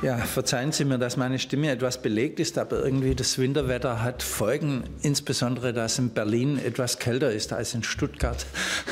Ja, verzeihen Sie mir, dass meine Stimme etwas belegt ist, aber irgendwie das Winterwetter hat Folgen, insbesondere, dass in Berlin etwas kälter ist als in Stuttgart,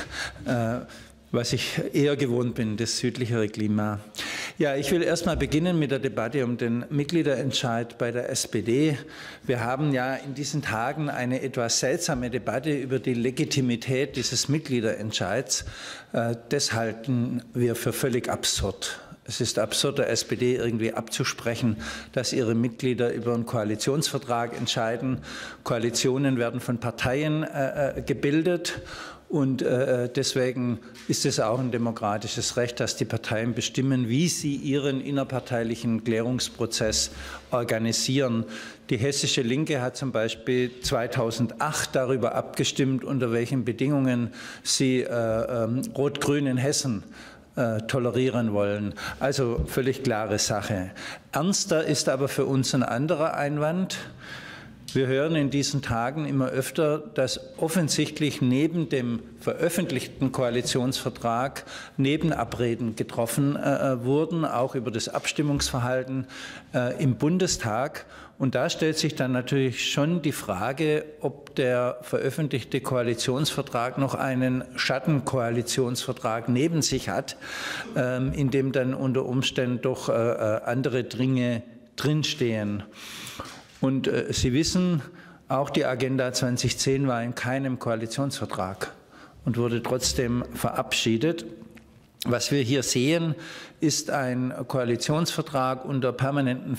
was ich eher gewohnt bin, das südlichere Klima. Ja, ich will erst mal beginnen mit der Debatte um den Mitgliederentscheid bei der SPD. Wir haben ja in diesen Tagen eine etwas seltsame Debatte über die Legitimität dieses Mitgliederentscheids. Das halten wir für völlig absurd. Es ist absurd, der SPD irgendwie abzusprechen, dass ihre Mitglieder über einen Koalitionsvertrag entscheiden. Koalitionen werden von Parteien gebildet. Und deswegen ist es auch ein demokratisches Recht, dass die Parteien bestimmen, wie sie ihren innerparteilichen Klärungsprozess organisieren. Die Hessische Linke hat zum Beispiel 2008 darüber abgestimmt, unter welchen Bedingungen sie Rot-Grün in Hessen tolerieren wollen. Also völlig klare Sache. Ernster ist aber für uns ein anderer Einwand. Wir hören in diesen Tagen immer öfter, dass offensichtlich neben dem veröffentlichten Koalitionsvertrag Nebenabreden getroffen wurden, auch über das Abstimmungsverhalten im Bundestag. Und da stellt sich dann natürlich schon die Frage, ob der veröffentlichte Koalitionsvertrag noch einen Schattenkoalitionsvertrag neben sich hat, in dem dann unter Umständen doch andere Dinge drinstehen. Und Sie wissen, auch die Agenda 2010 war in keinem Koalitionsvertrag und wurde trotzdem verabschiedet. Was wir hier sehen, ist ein Koalitionsvertrag unter permanentem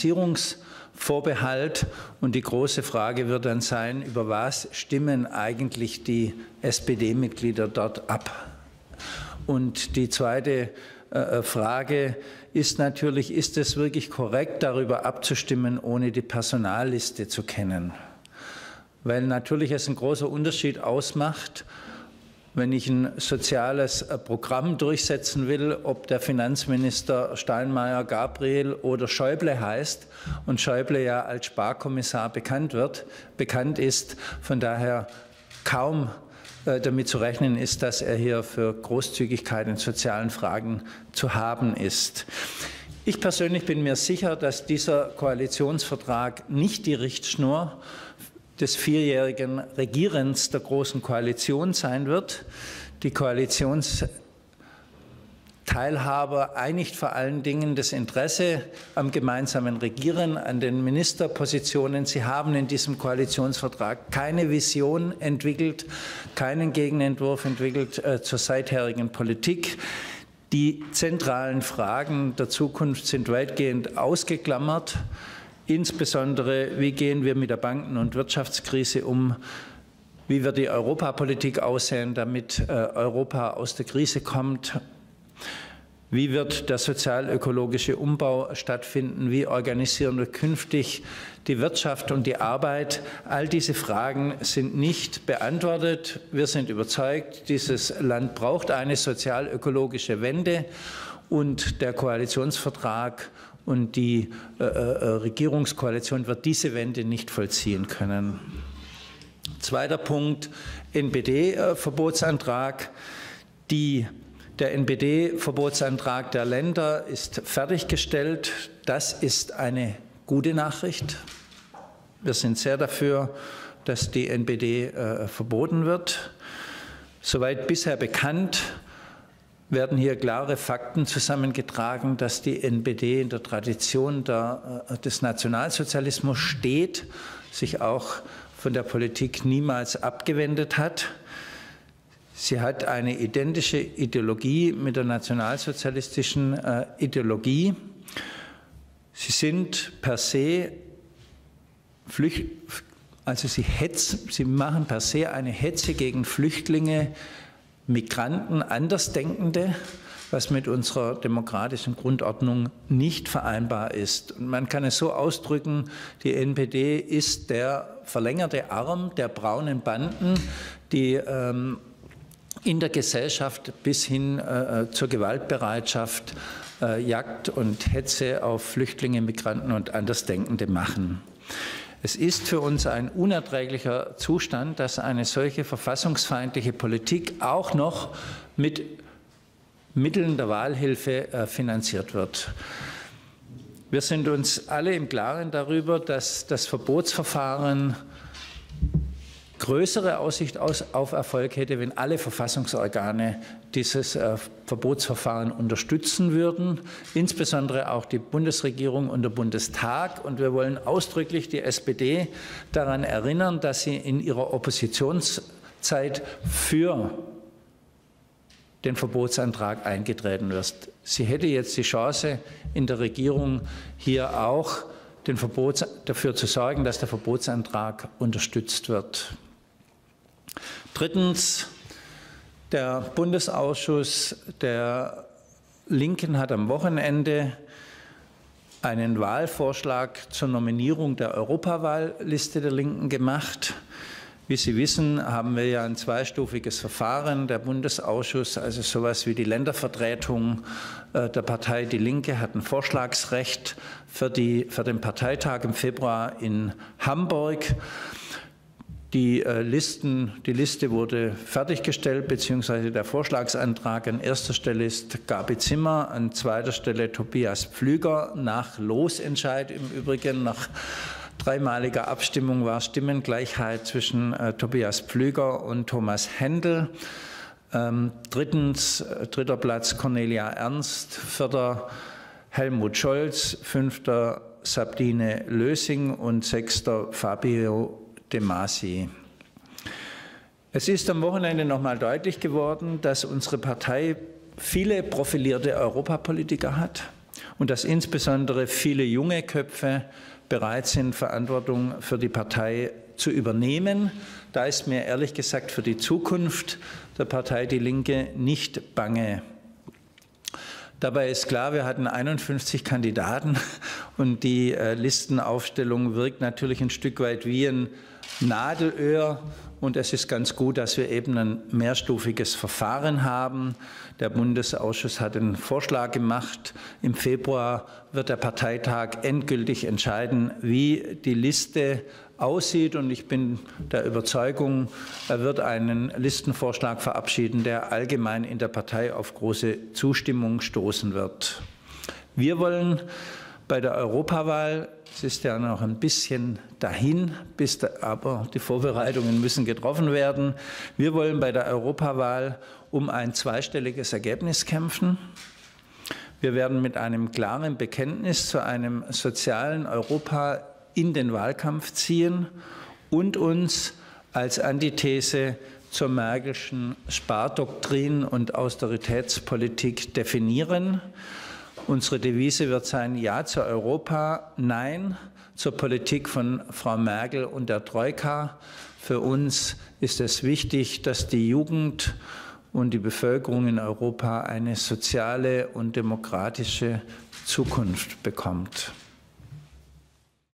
Finanzierungsvorbehalt. Und die große Frage wird dann sein, über was stimmen eigentlich die SPD-Mitglieder dort ab? Und die zweite Frage ist natürlich, ist es wirklich korrekt, darüber abzustimmen, ohne die Personalliste zu kennen? Weil natürlich es ein großer Unterschied ausmacht, wenn ich ein soziales Programm durchsetzen will, ob der Finanzminister Steinmeier, Gabriel oder Schäuble heißt und Schäuble ja als Sparkommissar bekannt ist, von daher kaum damit zu rechnen ist, dass er hier für Großzügigkeit in sozialen Fragen zu haben ist. Ich persönlich bin mir sicher, dass dieser Koalitionsvertrag nicht die Richtschnur des vierjährigen Regierens der Großen Koalition sein wird. Die Koalitionsteilhaber einigt vor allen Dingen das Interesse am gemeinsamen Regieren, an den Ministerpositionen. Sie haben in diesem Koalitionsvertrag keine Vision entwickelt, keinen Gegenentwurf entwickelt zur seitherigen Politik. Die zentralen Fragen der Zukunft sind weitgehend ausgeklammert. Insbesondere, wie gehen wir mit der Banken- und Wirtschaftskrise um? Wie wird die Europapolitik aussehen, damit Europa aus der Krise kommt? Wie wird der sozial-ökologische Umbau stattfinden? Wie organisieren wir künftig die Wirtschaft und die Arbeit? All diese Fragen sind nicht beantwortet. Wir sind überzeugt, dieses Land braucht eine sozial-ökologische Wende und der Koalitionsvertrag und die Regierungskoalition wird diese Wende nicht vollziehen können. Zweiter Punkt, NPD-Verbotsantrag. Der NPD-Verbotsantrag der Länder ist fertiggestellt. Das ist eine gute Nachricht. Wir sind sehr dafür, dass die NPD verboten wird. Soweit bisher bekannt, werden hier klare Fakten zusammengetragen, dass die NPD in der Tradition des Nationalsozialismus steht, sich auch von der Politik niemals abgewendet hat. Sie hat eine identische Ideologie mit der nationalsozialistischen Ideologie. Sie sind per se sie machen per se eine Hetze gegen Flüchtlinge, Migranten, Andersdenkende, was mit unserer demokratischen Grundordnung nicht vereinbar ist. Und man kann es so ausdrücken, die NPD ist der verlängerte Arm der braunen Banden, die in der Gesellschaft bis hin zur Gewaltbereitschaft Jagd und Hetze auf Flüchtlinge, Migranten und Andersdenkende machen. Es ist für uns ein unerträglicher Zustand, dass eine solche verfassungsfeindliche Politik auch noch mit Mitteln der Wahlhilfe finanziert wird. Wir sind uns alle im Klaren darüber, dass das Verbotsverfahren größere Aussicht auf Erfolg hätte, wenn alle Verfassungsorgane dieses Verbotsverfahren unterstützen würden, insbesondere auch die Bundesregierung und der Bundestag. Und wir wollen ausdrücklich die SPD daran erinnern, dass sie in ihrer Oppositionszeit für den Verbotsantrag eingetreten ist. Sie hätte jetzt die Chance, in der Regierung hier auch dafür zu sorgen, dass der Verbotsantrag unterstützt wird. Drittens, der Bundesausschuss der Linken hat am Wochenende einen Wahlvorschlag zur Nominierung der Europawahlliste der Linken gemacht. Wie Sie wissen, haben wir ja ein zweistufiges Verfahren. Der Bundesausschuss, also sowas wie die Ländervertretung der Partei Die Linke, hat ein Vorschlagsrecht für den Parteitag im Februar in Hamburg. Die Liste wurde fertiggestellt, beziehungsweise der Vorschlagsantrag. An erster Stelle ist Gabi Zimmer, an zweiter Stelle Tobias Pflüger. Nach Losentscheid im Übrigen, nach dreimaliger Abstimmung war Stimmengleichheit zwischen Tobias Pflüger und Thomas Händel. Dritter Platz Cornelia Ernst, vierter Helmut Scholz, fünfter Sabine Lösing und sechster Fabio De Masi. Es ist am Wochenende noch mal deutlich geworden, dass unsere Partei viele profilierte Europapolitiker hat und dass insbesondere viele junge Köpfe bereit sind, Verantwortung für die Partei zu übernehmen. Da ist mir ehrlich gesagt für die Zukunft der Partei Die Linke nicht bange. Dabei ist klar, wir hatten 51 Kandidaten und die Listenaufstellung wirkt natürlich ein Stück weit wie ein Nadelöhr. Und es ist ganz gut, dass wir eben ein mehrstufiges Verfahren haben. Der Bundesausschuss hat einen Vorschlag gemacht. Im Februar wird der Parteitag endgültig entscheiden, wie die Liste aussieht. Und ich bin der Überzeugung, er wird einen Listenvorschlag verabschieden, der allgemein in der Partei auf große Zustimmung stoßen wird. Wir wollen bei der Europawahl, es ist ja noch ein bisschen dahin, aber die Vorbereitungen müssen getroffen werden. Wir wollen bei der Europawahl um ein zweistelliges Ergebnis kämpfen. Wir werden mit einem klaren Bekenntnis zu einem sozialen Europa in den Wahlkampf ziehen und uns als Antithese zur Merkelschen Spardoktrin und Austeritätspolitik definieren. Unsere Devise wird sein, Ja zu Europa, Nein zur Politik von Frau Merkel und der Troika. Für uns ist es wichtig, dass die Jugend und die Bevölkerung in Europa eine soziale und demokratische Zukunft bekommt.